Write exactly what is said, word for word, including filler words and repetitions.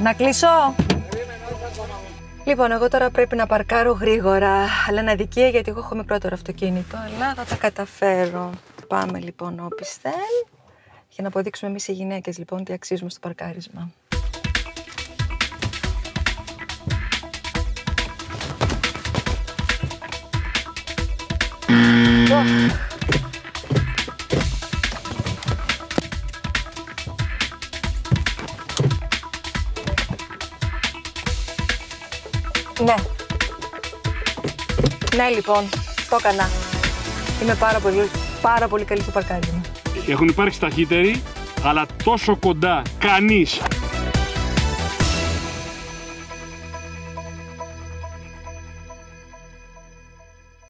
Να κλείσω. Λοιπόν, εγώ τώρα πρέπει να παρκάρω γρήγορα, αλλά είναι αδικία γιατί εγώ έχω μικρότερο αυτοκίνητο, αλλά θα τα καταφέρω. Πάμε λοιπόν όπισθεν, για να αποδείξουμε εμείς οι γυναίκες λοιπόν τι αξίζουμε στο παρκάρισμα. Ναι. Ναι, λοιπόν, το έκανα. Είμαι πάρα πολύ, πάρα πολύ καλή στο παρκάρισμα. Έχουν υπάρξει ταχύτεροι, αλλά τόσο κοντά κανείς